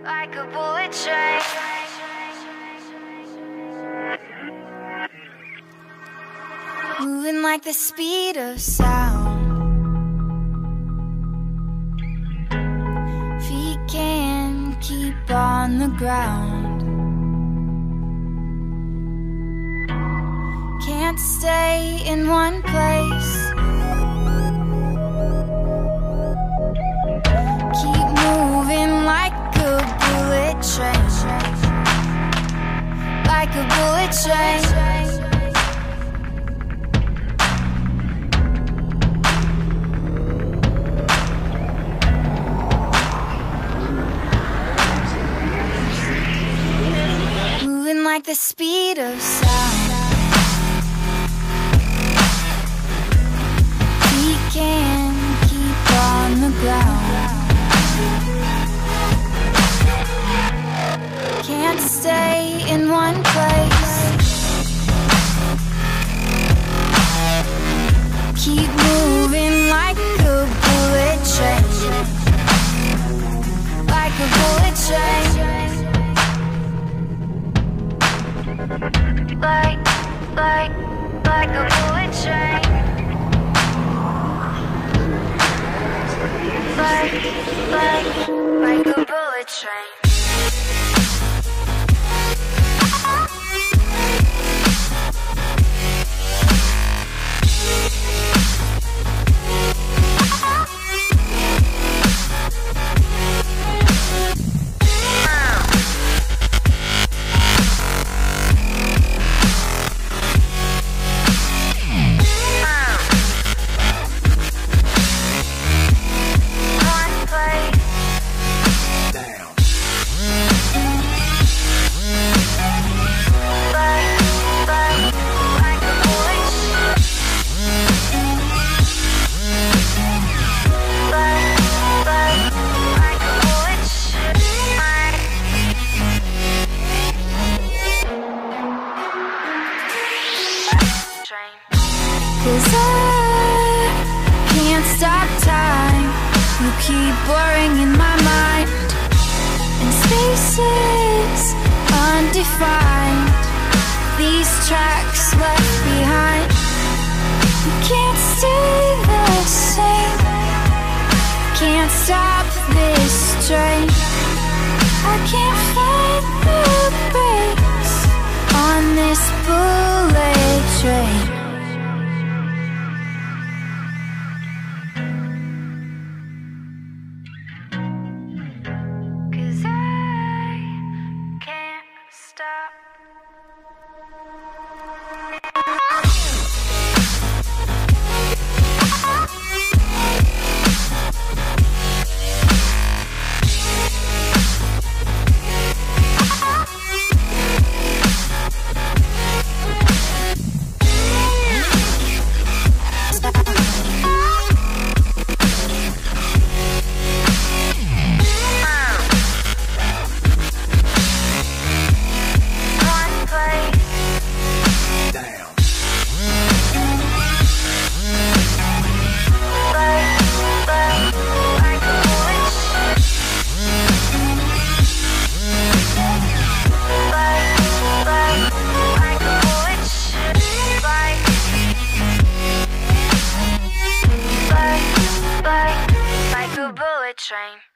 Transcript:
like a bullet train. Moving like the speed of sound. Feet can't keep on the ground. Can't stay in one place. Keep moving like a bullet train. Like a bullet train. Like the speed of sound. We can keep on the ground. Can't stay in one place. Keep moving like a bullet train. Like a bullet train. Like a bullet train. Like a bullet train. Cause I can't stop time. You keep blurring in my mind, and spaces undefined. These tracks left behind. You can't stay the same. Can't stop this train. I can't find the brakes on this bullet train. Like a bullet train.